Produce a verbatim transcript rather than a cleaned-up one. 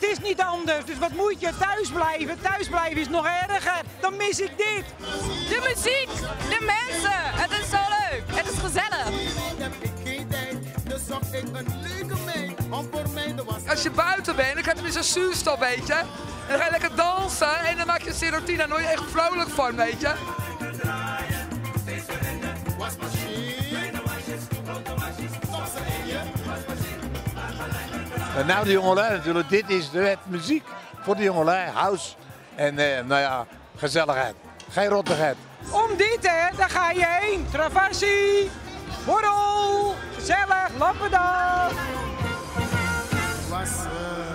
is niet anders. Dus wat moet je? Thuis blijven. Thuis blijven is nog erger. Dan mis ik dit. De muziek, de mensen. Het is zo leuk. Het is gezellig. Als je buiten bent, dan krijg je zo'n zuurstof, weet je. En dan ga je lekker dansen en dan maak je serotonine. Dan word je echt vrolijk van, weet je. Nou, de jongelui natuurlijk, dit is de het muziek voor de jongelui. House en eh, nou ja, gezelligheid. Geen rottigheid. Om dit, hè, daar ga je heen. Traversie, borrel, gezellig, lappendag. Was, uh...